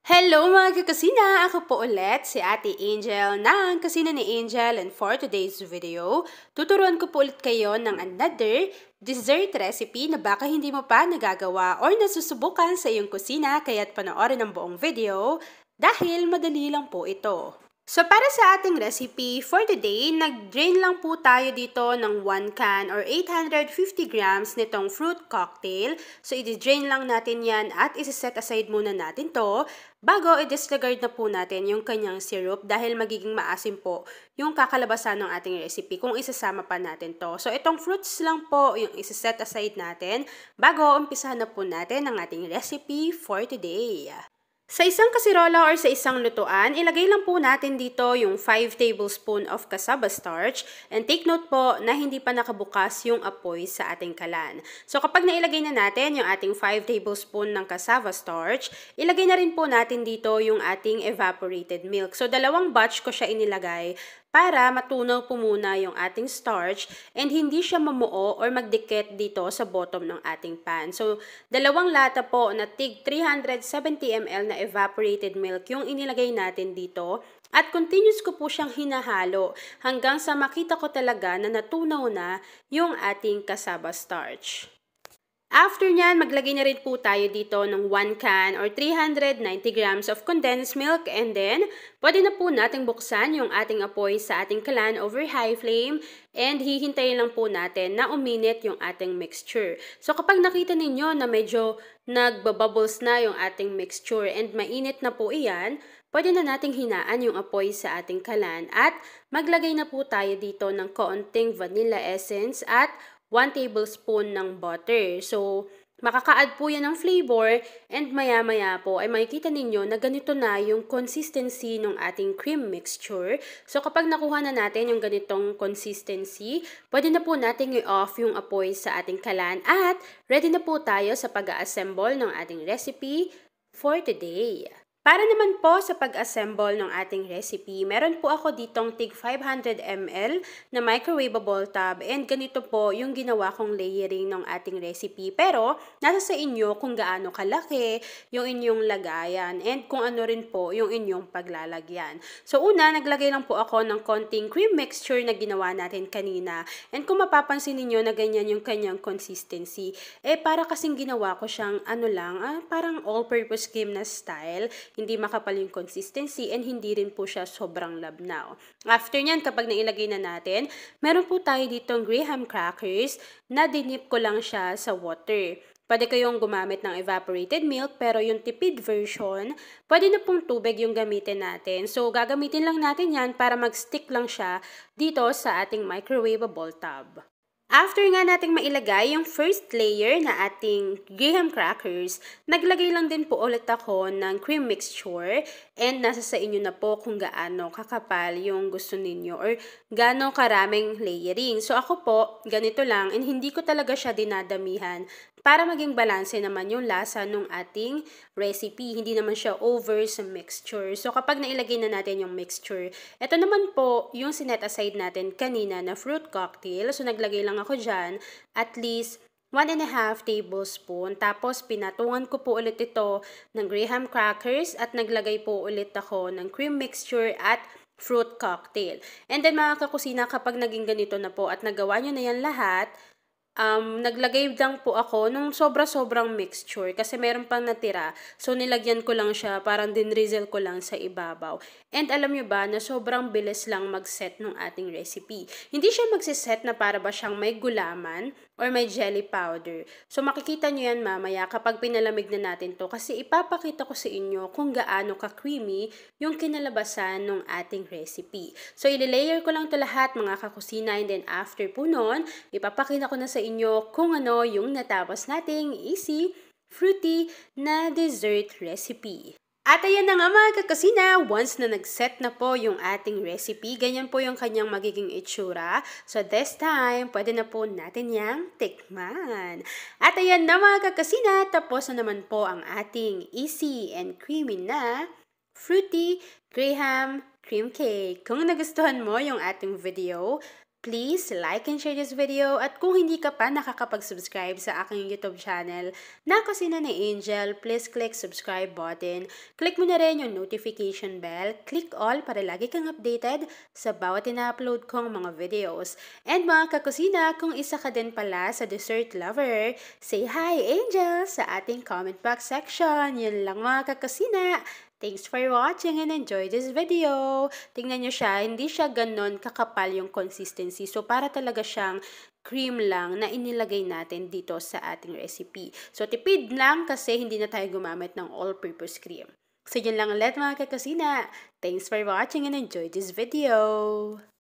Hello mga kakusina! Ako po ulit si Ate Angel ng Kusina ni Angel, and for today's video, tuturuan ko po ulit kayo ng another dessert recipe na baka hindi mo pa nagagawa or nasusubukan sa iyong kusina, kaya't panoorin ang buong video dahil madali lang po ito. So para sa ating recipe for today, nag-drain lang po tayo dito ng 1 can or 850 grams nitong fruit cocktail. So i-drain lang natin yan at isi-set aside muna natin to bago i-disregard na po natin yung kanyang syrup dahil magiging maasim po yung kakalabasan ng ating recipe kung isasama pa natin to. So itong fruits lang po yung isi-set aside natin bago umpisahan na po natin ang ating recipe for today. Sa isang kasirola or sa isang lutuan, ilagay lang po natin dito yung 5 tablespoon of cassava starch, and take note po na hindi pa nakabukas yung apoy sa ating kalan. So kapag nailagay na natin yung ating 5 tablespoon ng cassava starch, ilagay na rin po natin dito yung ating evaporated milk. So dalawang batch ko siya inilagay para matunaw po muna yung ating starch and hindi siya mamuo or magdikit dito sa bottom ng ating pan. So, dalawang lata po na tig 370 ml na evaporated milk yung inilagay natin dito. At continuous ko po siyang hinahalo hanggang sa makita ko talaga na natunaw na yung ating cassava starch. After nyan, maglagay na rin po tayo dito ng 1 can or 390 grams of condensed milk, and then pwede na po nating buksan yung ating apoy sa ating kalan over high flame and hihintayin lang po natin na uminit yung ating mixture. So kapag nakita ninyo na medyo nagbabubbles na yung ating mixture and mainit na po iyan, pwede na nating hinaan yung apoy sa ating kalan at maglagay na po tayo dito ng kaunting vanilla essence at 1 tablespoon ng butter. So, makaka-add po yan ng flavor and maya-maya po ay makikita ninyo na ganito na yung consistency ng ating cream mixture. So, kapag nakuha na natin yung ganitong consistency, pwede na po natin i-off yung apoy sa ating kalan at ready na po tayo sa pag-assemble ng ating recipe for today. Para naman po sa pag-assemble ng ating recipe, meron po ako ditong tig 500 ml na microwavable tub, and ganito po yung ginawa kong layering ng ating recipe. Pero nasa sa inyo kung gaano kalaki yung inyong lagayan and kung ano rin po yung inyong paglalagyan. So una, naglagay lang po ako ng konting cream mixture na ginawa natin kanina, and kung mapapansin niyo na ganyan yung kanyang consistency, para kasing ginawa ko siyang parang all-purpose cream na style. Hindi makapal yung consistency and hindi rin po siya sobrang labnaw. After nyan, kapag nailagay na natin, meron po tayo ditong graham crackers na dinip ko lang siya sa water. Pwede kayong gumamit ng evaporated milk, pero yung tipid version, pwede na pong tubig yung gamitin natin. So, gagamitin lang natin yan para mag-stick lang siya dito sa ating microwavable tub. After nga nating mailagay yung first layer na ating graham crackers, naglagay lang din po ulit ako ng cream mixture, and nasa sa inyo na po kung gaano kakapal yung gusto ninyo or gaano karaming layering. So ako po, ganito lang, and hindi ko talaga siya dinadamihan para maging balanse naman yung lasa ng ating recipe. Hindi naman siya over sa mixture. So kapag nailagay na natin yung mixture, ito naman po yung sinet aside natin kanina na fruit cocktail. So naglagay lang ako dyan at least 1.5 tablespoon. Tapos pinatungan ko po ulit ito ng graham crackers at naglagay po ulit ako ng cream mixture at fruit cocktail. And then mga kakusina, kapag naging ganito na po at nagawa nyo na yan lahat, naglagay lang po ako nung sobra-sobrang mixture kasi meron pang natira. So, nilagyan ko lang siya, parang dinrizzle ko lang sa ibabaw. And alam nyo ba na sobrang bilis lang mag-set ng ating recipe. Hindi siya magsiset na para ba siyang may gulaman or may jelly powder. So, makikita nyo yan mamaya kapag pinalamig na natin to kasi ipapakita ko sa inyo kung gaano ka-creamy yung kinalabasan ng ating recipe. So, ililayer ko lang to lahat mga kakusina, and then after po nun, ipapakita ko na sa inyo kung ano yung natapos nating easy, fruity na dessert recipe. At ayan na nga mga kakusina, once na nag-set na po yung ating recipe, ganyan po yung kanyang magiging itsura. So this time, pwede na po natin yang tikman. At ayan na mga kakusina, tapos na naman po ang ating easy and creamy na fruity graham cream cake. Kung nagustuhan mo yung ating video, Please like and share this video at kung hindi ka pa nakakapag-subscribe sa aking YouTube channel na Kusina ni Angel, please click subscribe button. Click mo na rin yung notification bell, click all para lagi kang updated sa bawat ina-upload kong mga videos. And mga kakusina, kung isa ka din pala sa dessert lover, say hi Angel sa ating comment box section. Yun lang mga kakusina. Thanks for watching and enjoy this video. Tingnan nyo siya, hindi siya ganon kakapal yung consistency. So, para talaga siyang cream lang na inilagay natin dito sa ating recipe. So, tipid lang kasi hindi na tayo gumamit ng all-purpose cream. So, yun lang ulit mga kakasina. Thanks for watching and enjoy this video.